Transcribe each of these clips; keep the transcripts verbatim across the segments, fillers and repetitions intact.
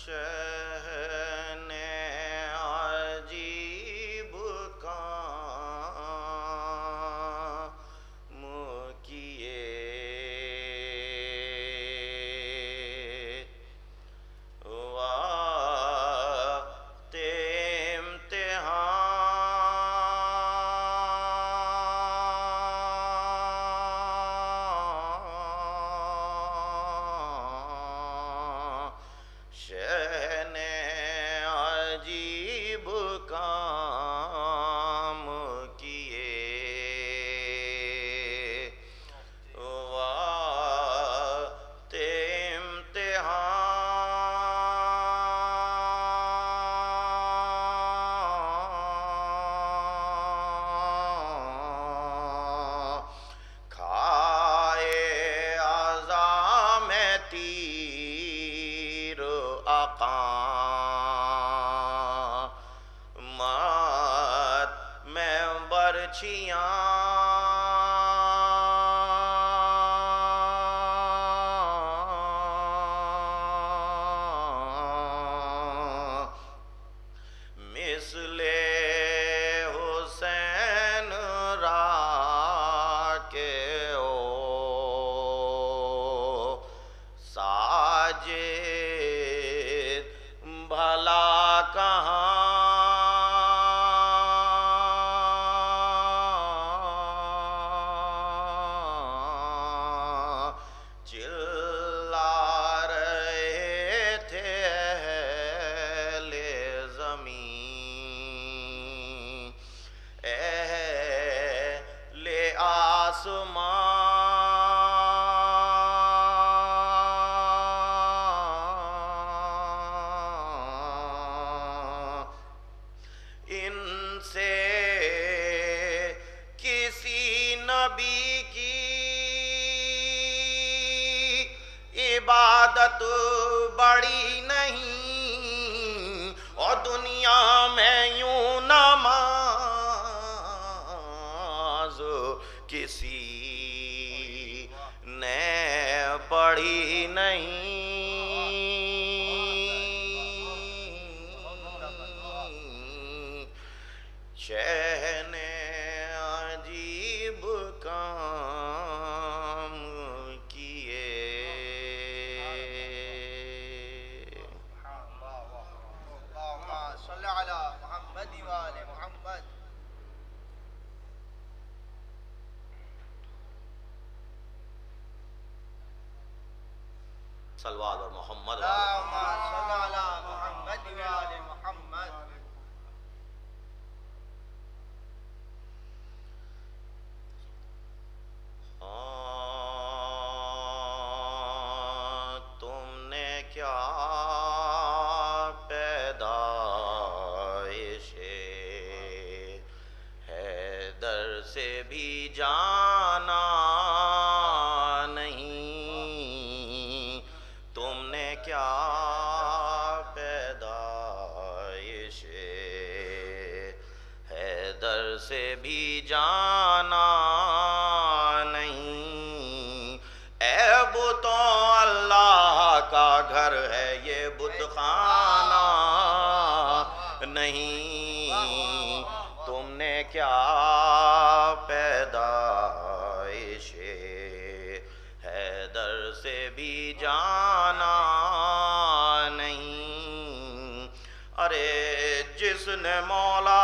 شہن عجیب کام کیے، وقت امتحان شہن عجیب کام کیے، وقت امتحان کھائے عذاب تیر اقامت میں برچھیاں مثل حسین را کے او ساجد بھلا کہاں چلا رہے تھے اہل زمین اہل آسمان ان سے کسی نبی کی عبادت بڑی نہیں، اور دنیا میں یوں نماز کسی نے پڑھی نہیں۔ شہن عجیب کام کیے، اللہم صلی علی محمد و آل محمد۔ صلوات اور محمد اللہم صلی علی محمد و آل محمد۔ ہاں تم نے کیا پیدائش حیدر سے بھی جانا نہیں، تم نے کیا پیدائش حیدر سے بھی جانا نہیں، اے بتوں اللہ کا گھر ہے یہ بت خانہ نہیں، تم نے کیا پیدائش حیدر سے بھی جانا نہیں، ارے جس نے مولا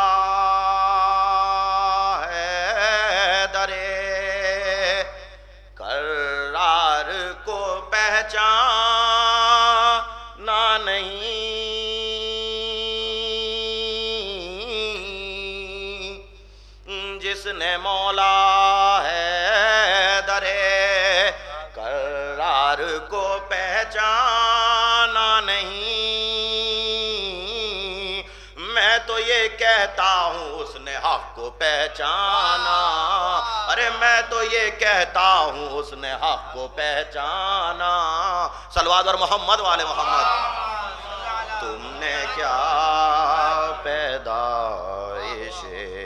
حیدر کرار کو پہچانا نہیں، جس نے مولا حیدر کرار کو پہچانا نہیں، میں تو یہ کہتا ہوں اس نے حق کو پہچانا، ارے میں تو یہ کہتا ہوں اس نے حق کو پہچانا۔ صلوات اور محمد والے محمد۔ تم نے کیا پیدائش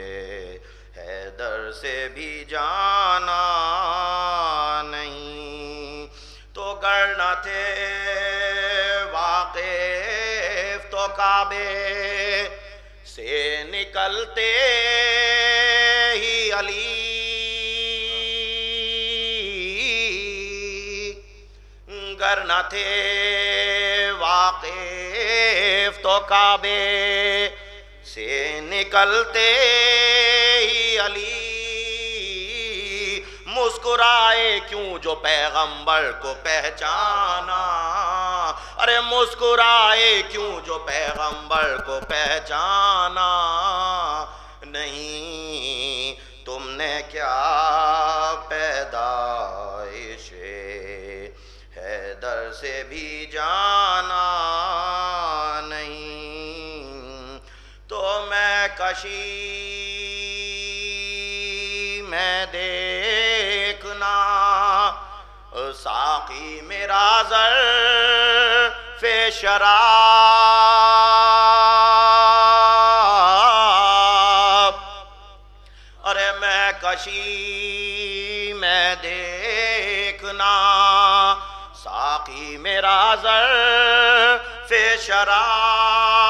حیدر سے بھی جانا نہیں، تو گر نہ تھے واقع کعبے سے نکلتے ہی علی گر نہ تھے واقف تو کعبے سے نکلتے ہی علی مسکرائے کیوں جو پیغمبر کو پہچانا ارے مسکرائے کیوں جو پیغمبر کو پہچانا نہیں تم نے کیا پیدائش حیدر سے بھی جانا نہیں تو میں کشی میں دیکھنا ساقی میرا ظرف شراب ارے میں کشی میں دیکھنا ساقی میرا ظرف شراب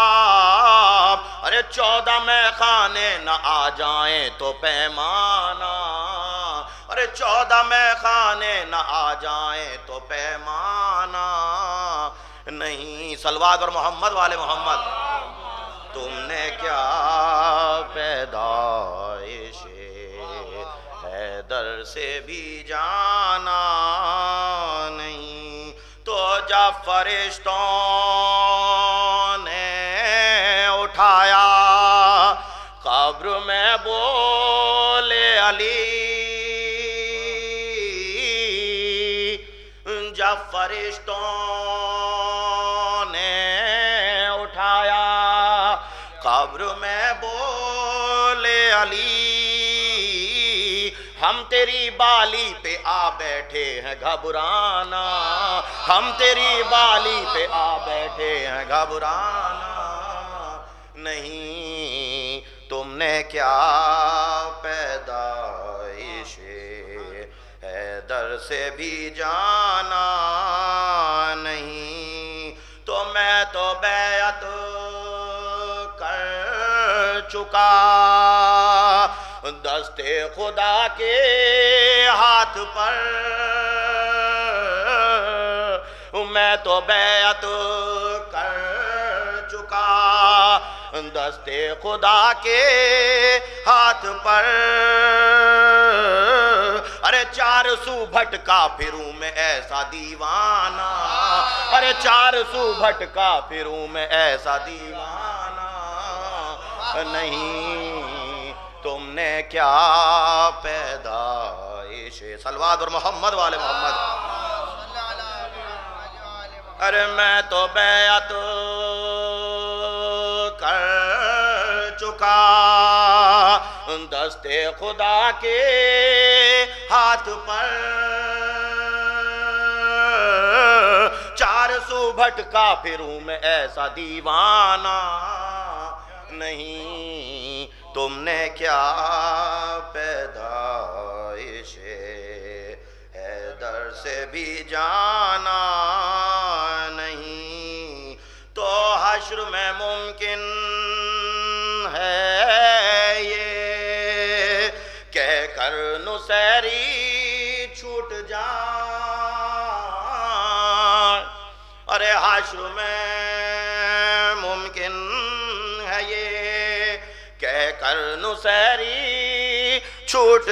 ارے چودہ میں خانے نہ آ جائیں تو پیمانہ ارے چودہ میں خانے نہ آ جائیں تو پیمانہ نہیں صلوات اور محمد والے محمد تم نے کیا پیدائش حیدر سے بھی جانا نہیں تو جب فرشتوں نے اٹھایا قبر میں بولے علی جب فرشتوں نے اٹھایا قبر میں بولے علی ہم تیری بالی پہ آ بیٹھے ہیں گھبرانا ہم تیری بالی پہ آ بیٹھے ہیں گھبرانا نہیں تم نے کیا پیدائش حیدر سے بھی جانا نہیں تو میں تو بیعت کر چکا دست خدا کے ہاتھ پر میں تو بیعت کر چکا دست خدا کے ہاتھ پر ارے چار سو بھٹکا پھروں میں ایسا دیوانہ ارے چار سو بھٹکا پھروں میں ایسا دیوانہ نہیں تم نے کیا پیدائش صلوات اور محمد والے محمد ارے میں تو بیعت کر چکا دست خدا کے ہاتھ پر چار سو بھٹکا پھروں میں ایسا دیوانہ نہیں تم نے کیا پیدائش حیدر سے بھی جانا نہیں تو حشر میں ممکن ہے یہ کہہ کر نصیری چھوٹ جائے ارے حشر میں ممکن ہے یہ کہہ کر نصیری چھوٹ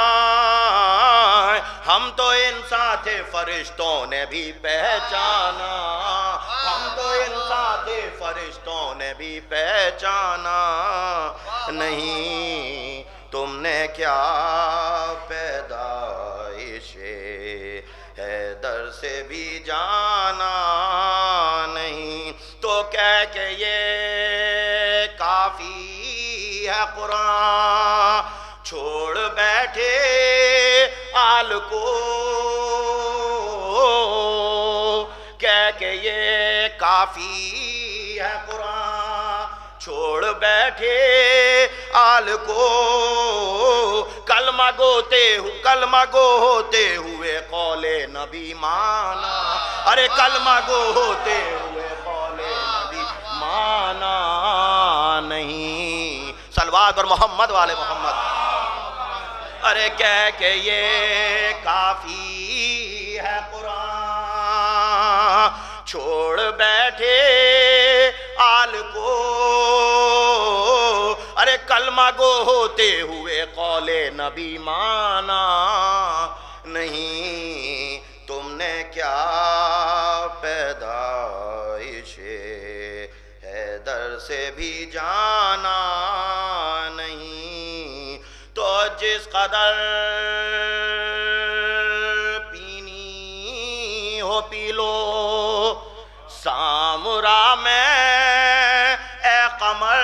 جائے ہم تو انسان تھے فرشتوں نے بھی پہچانا ہم تو انسان تھے فرشتوں نے بھی پہچانا نہیں تم نے کیا پیدائش حیدر سے بھی جانا نہیں تو کہہ کہ یہ کافی ہے قرآن چھوڑ بیٹھے آل کو کہہ کہ یہ کافی ہے قرآن چھوڑ بیٹھے آل کو کلمہ گوتے کلمہ گو ہوتے ہوئے قول نبی مانا ارے کلمہ گو ہوتے ہوئے قول نبی مانا जाना नहीं। सलवात और मोहम्मद वाले मोहम्मद। ارے کہہ کے یہ کافی ہے قرآن، چھوڑ بیٹھے آل کو، ارے کلمہ گو ہوتے ہوئے قول نبی مانا نہیں۔ تم نے کیا پیدائش حیدر سے بھی جانا نہیں، تو جس قدر پینی ہو پی لو سامرا میں اے قمر،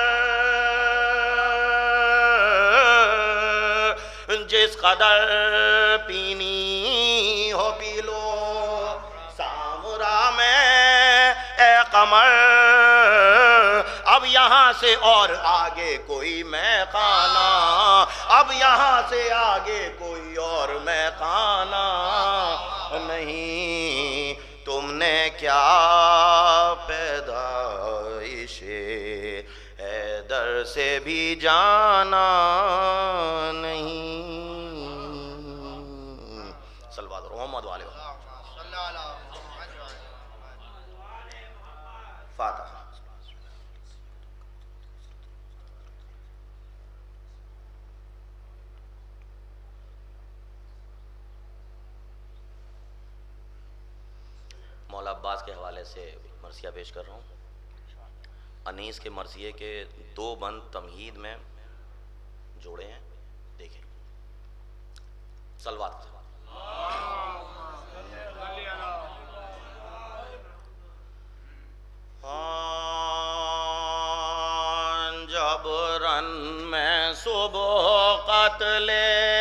جس قدر پینی ہو پی لو سامرا میں اے قمر، اب یہاں سے اور آگے کوئی میں خانہ، اب یہاں سے آگے کوئی اور میں خانہ نہیں۔ تم نے کیا پیدائش حیدر سے بھی جانا نہیں۔ صلوات محمد والے فاتحہ۔ مولا عباس کے حوالے سے مرثیہ پیش کر رہا ہوں۔ انیس کے مرثیے کے دو بند تمہید میں جوڑے ہیں، دیکھیں۔ صلوات۔ جب رن میں صبح قتل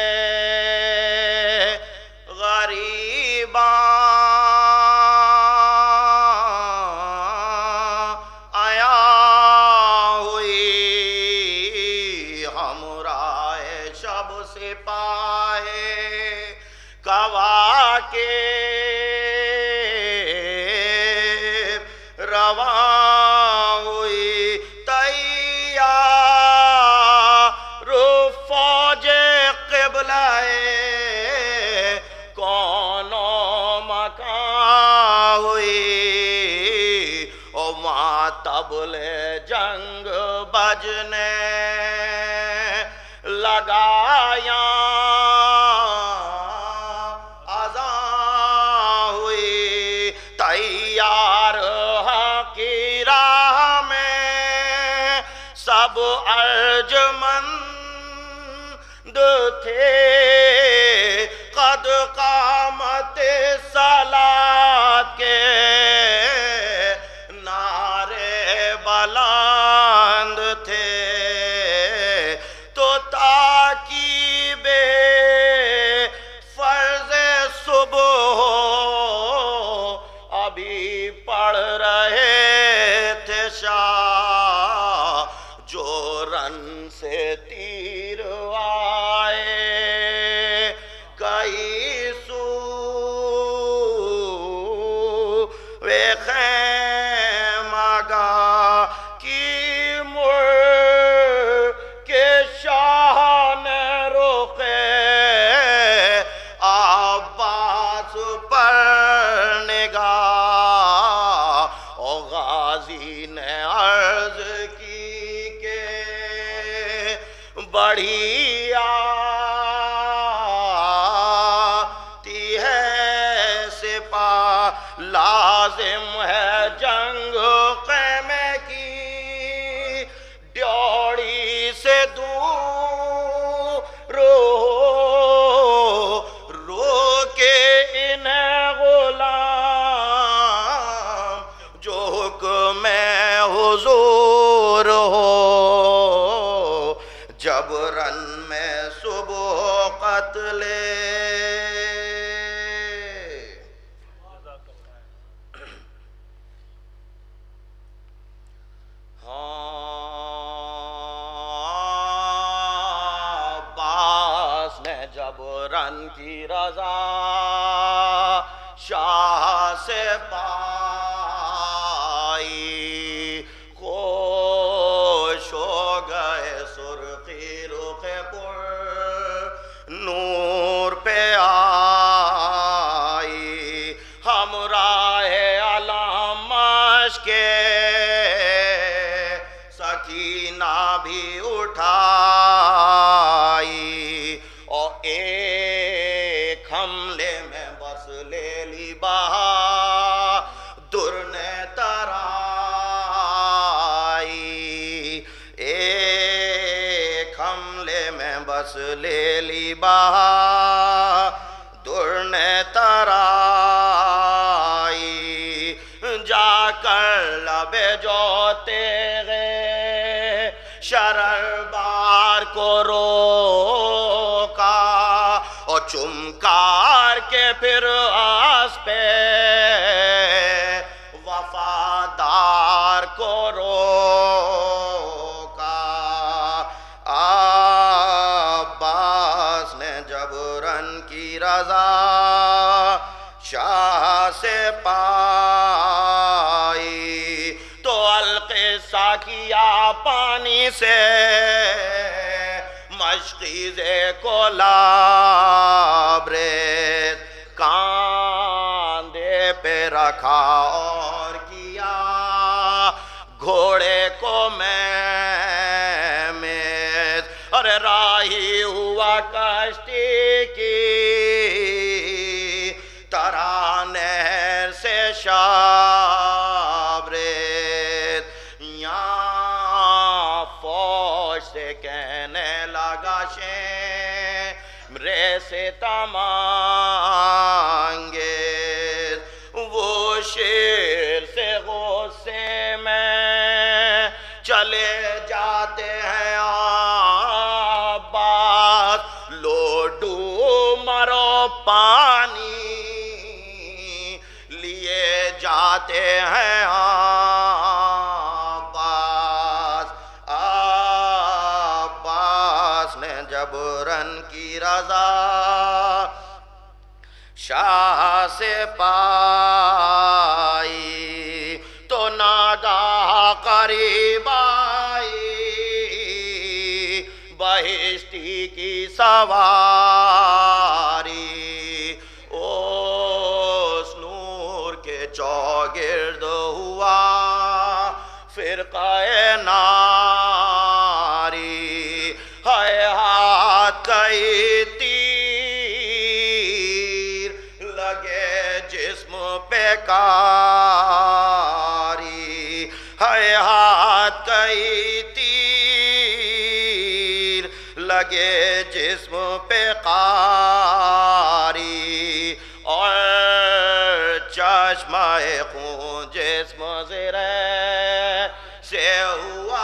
غریباں تبلے جنگ بجنے لگایا اذان ہوئی تیار حق کی راہ میں سب ارجمند تھے قد قامت صلاة کے بلند تھے تو تاکیب فرض صبح ابھی پڑھ رہے تھے شاہ جو رن سے تیر آئے کئی سو وے خیمہ گاہ بڑھی آتی ہے سپاہ لازم ہے جنگ خیمے کی ڈیوڑی سے دور رو رو کے انہیں غلام جو حکم حضور ہو جب رن میں صبح قتل عباس نے جب رن کی رضا شاہ سے پائی خود لے لی بہادر نے ترائی، ایک حملے میں بس لے لی بہادر نے ترائی، جا کر لب جو تیغے شرر بار کو روکا، اور چمکار کے پھر آس پہ وفادار کو روکا۔ عباس نے جب رن کی رضا شاہ سے پائی، تو القصہ کیا پانی سے مشقیزے کو لابریز، کاندھے پہ رکھا اور کیا گھوڑے کو میز، اور راہی ہوا کشتی کی طرح نہر سے شابریز، یہاں فوج سے کہنے لگا شمرے سے تمانگیز، وہ شیر سے غصے میں چلے جاتے ہیں عباس، لوڈو مرو پانی لیے جاتے ہیں عباس۔ عباس نے جب رن کی رضا شاہ سے پائی، تو ناگاہ قریب آئی بہشتی کی سواری، اس نور کے چوگرد ہوا فرقہ ناری، ہے ہاتھ کئی تیر لگے جسم پہ کاری، ہے ہاتھ کئی تیر لگے جسم پہ کاری، اور چشمہ خون جسم زرے سے ہوا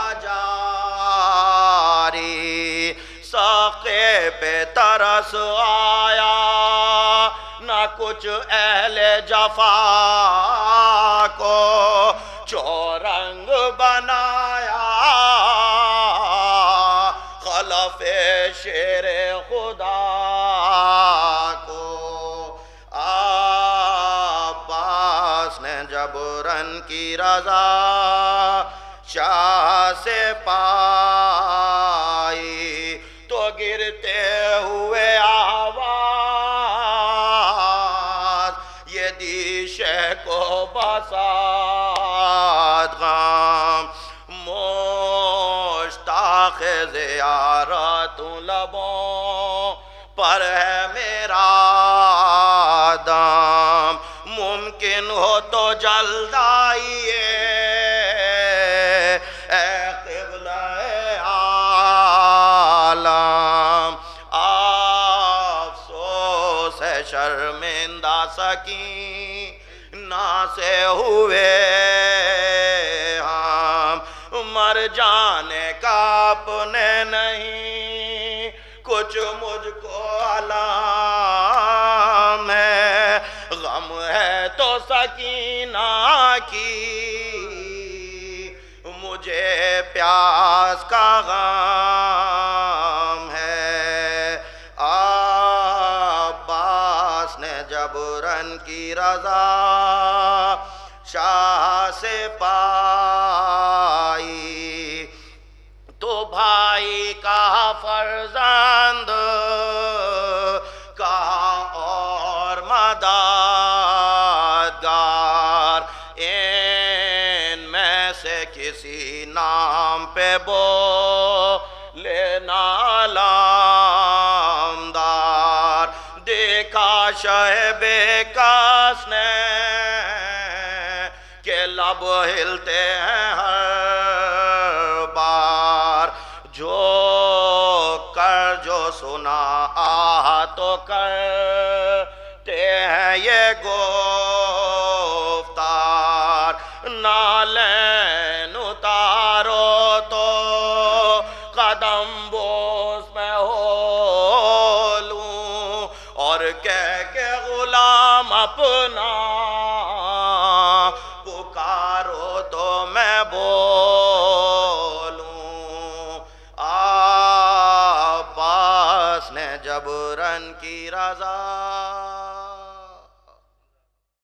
جاری، ساقے پہ ترس آیا نہ کچھ اہل جفا کو، چورنگ بنایا خلف شیر خدا کو۔ عباس نے جب رن کی رضا شاہ سے پائی، تو گرتے ہوئے آواز یہ دی شہ کو بسات غم، مشتاق زیارت لبوں پر ہے میرا دم، ممکن ہو تو جلد آئیے اے قبلہ عالم، افسوس ہے شرمندہ سکینہ سے ہوئے ہم، مر جانے کا اپنے نہیں کچھ مجھ کو علام ہے، غم ہے تو سکینہ کی مجھے پیاس کا غم ہے۔ عباس نے جب رن کی رضا شاہ سے پائی، تو بھائی کا فرزند کہا اور مددگار، ان میں سے کسی نام پہ بولے نالمدار، دیکھا شہ بیکار لب ہلتے ہیں ہر بار، جو کر جو سنا آہ تو کرتے ہیں یہ گفتار، نالین اتارو تو قدم بوس میں ہو لوں، اور کہہ کے غلام اپنا پکارو تو میں بولوں۔ عباس نے جبرن کی رضا